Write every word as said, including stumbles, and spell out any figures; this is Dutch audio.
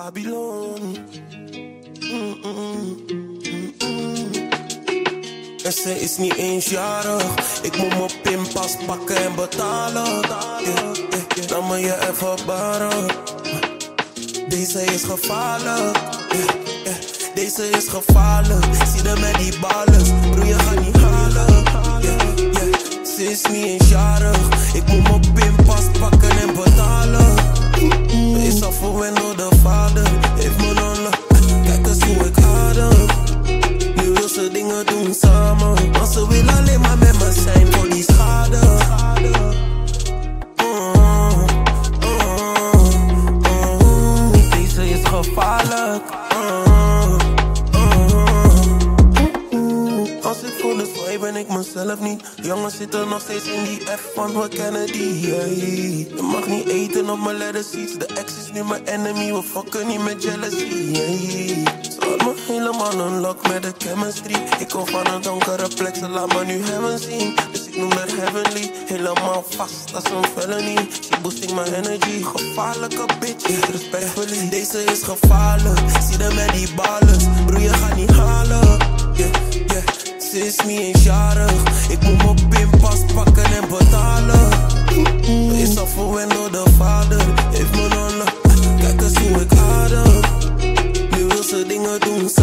Babylon. Mm -mm -mm. En ze is niet eens jarig. Ik moet mijn pinpas pakken en betalen. Yeah, yeah, yeah. Laat me je even baren. Deze is gevaarlijk. Yeah, yeah. Deze is gevaarlijk. Zie er met die ballen. Broer, je gaat niet halen. Yeah, yeah. Ze is niet eens jarig. Ik moet mijn pinpas pakken en betalen. Is al verwend door de vader. Heeft me nolle. Kijk eens hoe ik adem. Nu wil ze dingen doen samen. Maar ze wil alleen maar met me zijn voor die schade. uh, uh, uh, Deze is gevaarlijk. uh, uh, uh, Als ik voor de zwaai ben ik mezelf niet. Jongens zitten nog steeds in die F van we kennen die. Yeah. Je mag niet eten op mijn leather seats. De ex is nu mijn enemy. We fucken niet met jealousy. Yeah. Ze had me helemaal unlock met de chemistry. Ik kom van een donkere plek, ze laat me nu heaven zien. Dus ik noem dat heavenly. Helemaal vast als een felony. She boosting my energy. Gevaarlijke bitch, yeah, respectfully. Deze is gevaarlijk. Zie er met die ballers. Broer, je gaat niet halen. Yeah, yeah. Ze is niet eens jarig. Ik moet mijn pinpas pakken en betalen. Is al verwend door de vader. Heeft me nolle. Kijk eens hoe ik adem. Nu wil ze dingen doen